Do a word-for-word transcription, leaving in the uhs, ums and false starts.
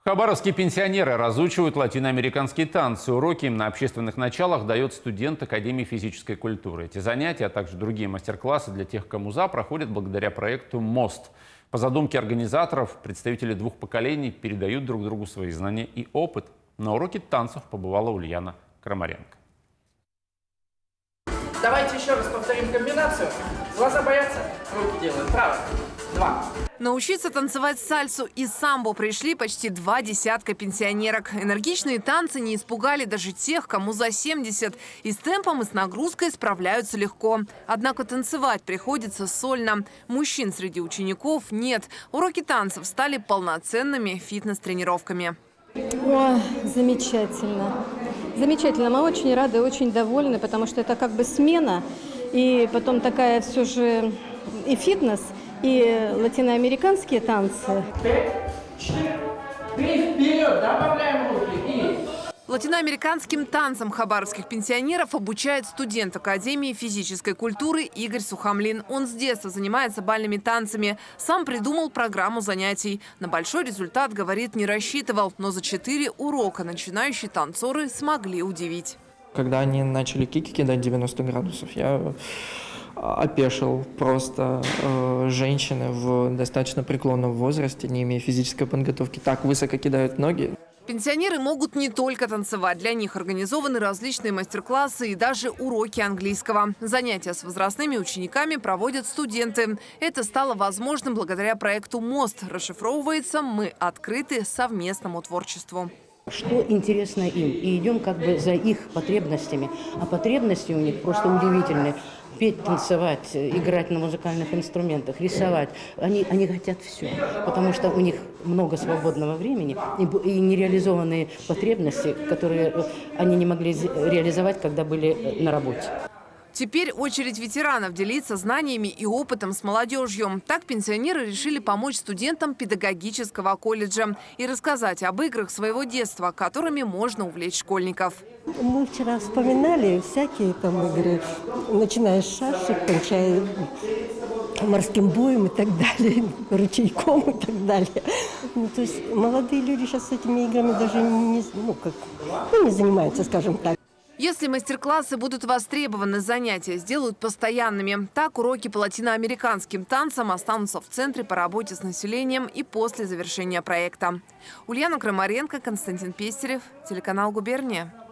Хабаровские пенсионеры разучивают латиноамериканские танцы. Уроки им на общественных началах дает студент Академии физической культуры. Эти занятия, а также другие мастер-классы для тех, кому за, проходят благодаря проекту «Мост». По задумке организаторов, представители двух поколений передают друг другу свои знания и опыт. На уроке танцев побывала Ульяна Крамаренко. Давайте еще раз повторим комбинацию. Глаза боятся, руки делают. Право. Два. Научиться танцевать сальсу и самбо пришли почти два десятка пенсионерок. Энергичные танцы не испугали даже тех, кому за семьдесят. И с темпом, и с нагрузкой справляются легко. Однако танцевать приходится сольно. Мужчин среди учеников нет. Уроки танцев стали полноценными фитнес-тренировками. О, замечательно. Замечательно. Мы очень рады, очень довольны, потому что это как бы смена. И потом такая все же и фитнес, и латиноамериканские танцы. Пять, четыре, три, вперед, добавляем руки. И... Латиноамериканским танцам хабаровских пенсионеров обучает студент Академии физической культуры Игорь Сухомлин. Он с детства занимается бальными танцами. Сам придумал программу занятий. На большой результат, говорит, не рассчитывал. Но за четыре урока начинающие танцоры смогли удивить. Когда они начали кики кидать девяносто градусов, я опешил. Просто э, женщины в достаточно преклонном возрасте, не имея физической подготовки, так высоко кидают ноги. Пенсионеры могут не только танцевать. Для них организованы различные мастер-классы и даже уроки английского. Занятия с возрастными учениками проводят студенты. Это стало возможным благодаря проекту «Мост». Расшифровывается: мы открыты совместному творчеству. Что интересно им, и идем как бы за их потребностями. А потребности у них просто удивительные. Петь, танцевать, играть на музыкальных инструментах, рисовать. Они, они хотят все, потому что у них много свободного времени и, и нереализованные потребности, которые они не могли реализовать, когда были на работе. Теперь очередь ветеранов делиться знаниями и опытом с молодежью. Так пенсионеры решили помочь студентам педагогического колледжа и рассказать об играх своего детства, которыми можно увлечь школьников. Мы вчера вспоминали всякие там игры, начиная с шашек, кончая морским боем и так далее, ручейком и так далее. Ну, то есть молодые люди сейчас с этими играми даже не, ну, как, ну, не занимаются, скажем так. Если мастер-классы будут востребованы, занятия сделают постоянными. Так уроки по латиноамериканским танцам останутся в Центре по работе с населением и после завершения проекта. Ульяна Крамаренко, Константин Пестерев, телеканал «Губерния».